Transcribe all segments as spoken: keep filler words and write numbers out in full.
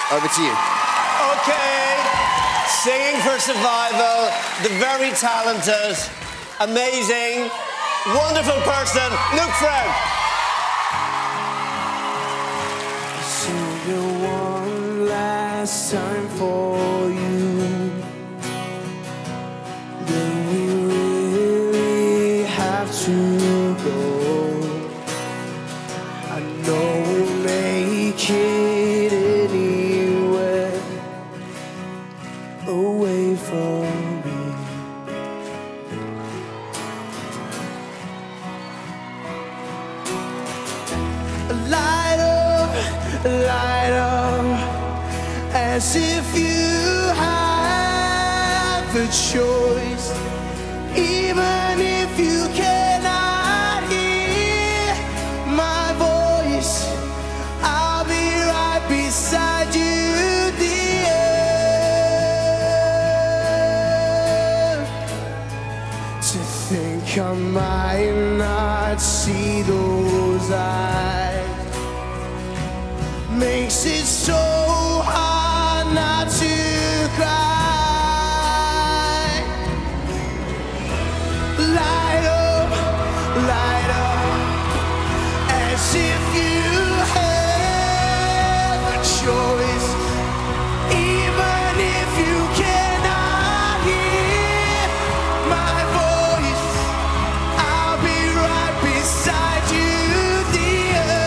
over to you. Okay, singing for survival, the very talented, amazing, wonderful person, Luke Froud. Sing it one last time for you. Then we really have to go. I know we'll make it anywhere away from me. Light up, light up, as if you have a choice, even if you cannot hear my voice. I'll be right beside you, dear. To think I might not see those eyes makes it so hard not to cry. Light up, light up, as if you have a choice, even if you cannot hear my voice. I'll be right beside you, dear.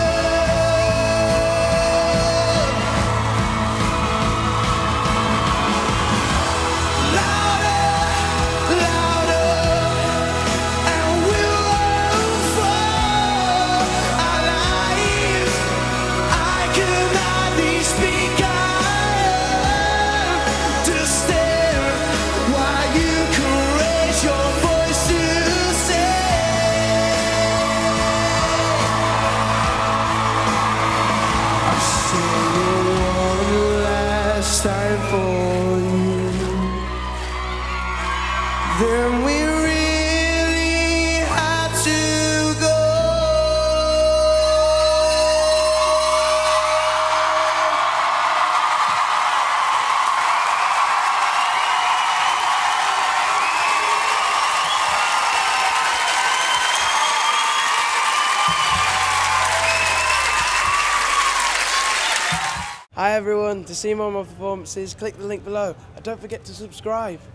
Time for you, then we really had to go. Hi everyone, to see more of my performances, click the link below and don't forget to subscribe.